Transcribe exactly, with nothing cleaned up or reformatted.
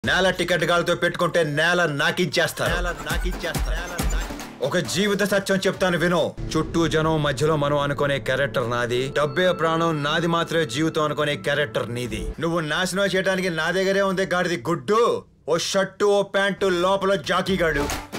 నేల టికెట్ గాలతో పెట్టుకుంటే నేల నాకిచ్చేస్తా నేల నాకిచ్చేస్తా ఒక జీవిత సత్యం చెప్తాను విను. చుట్టూ జనం మధ్యలో మనం అనుకునే క్యారెక్టర్ నాది, డబ్బే ప్రాణం నాది మాత్రమే జీవితం అనుకునే క్యారెక్టర్ నీది. నువ్వు నాశనం చేయడానికి నా దగ్గరే ఉంది గాడిది గుడ్డు. ఓ షర్టు ఓ ప్యాంటు లోపల జాకీ గాడు.